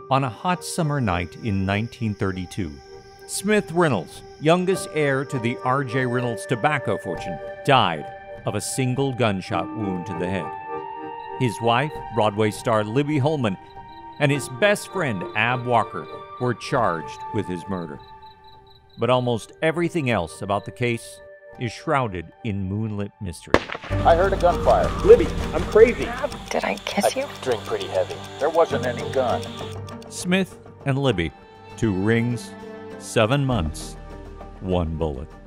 On a hot summer night in 1932, Smith Reynolds, youngest heir to the R.J. Reynolds tobacco fortune, died of a single gunshot wound to the head. His wife, Broadway star Libby Holman, and his best friend, Ab Walker, were charged with his murder. But almost everything else about the case is shrouded in moonlit mystery. I heard a gunfire. Libby, I'm crazy. Did I kiss you? Drink pretty heavy. There wasn't any gun. Smith and Libby, 2 rings, 7 months, 1 bullet.